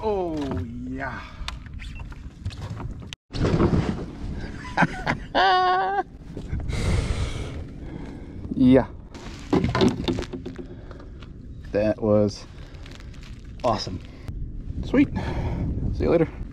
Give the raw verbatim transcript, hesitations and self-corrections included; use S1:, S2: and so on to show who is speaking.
S1: Oh, yeah. Yeah. That was awesome. Sweet. See you later.